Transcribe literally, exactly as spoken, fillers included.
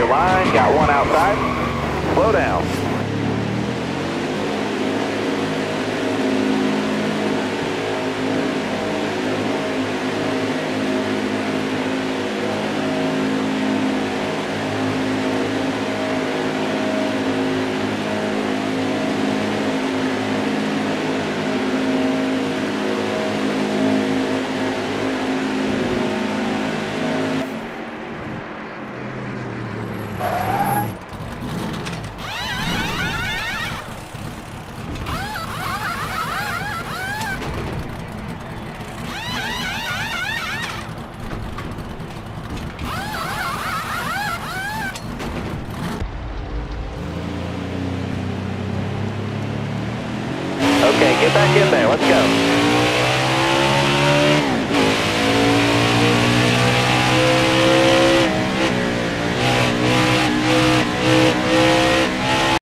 your line. Got one outside. Slow down. Okay, get back in there. Let's go.